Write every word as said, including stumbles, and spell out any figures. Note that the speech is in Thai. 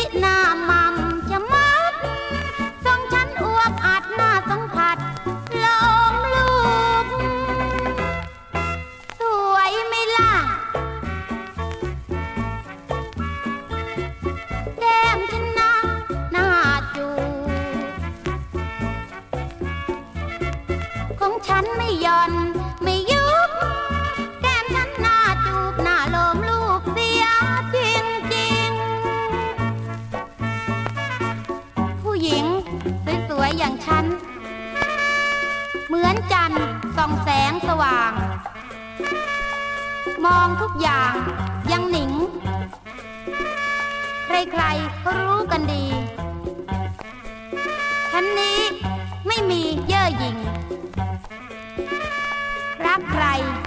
หน้ามั่มจะมัดทรงฉันอวบอัดหน้าสัมผัสลมลูกสวยไหมล่ะแก้มฉันนะหน้าจูของฉันไม่หย่อนไม่ยุบแก้มฉันหน้าจูบหน้าโลมลูกเสียจริงจริงผู้หญิงสวยๆอย่างฉันเหมือนจันทร์ส่องแสงสว่างมองทุกอย่างยังหนิงใครๆก็รู้กันดีฉันนี้ไม่มีเย่อหยิ่งรักใคร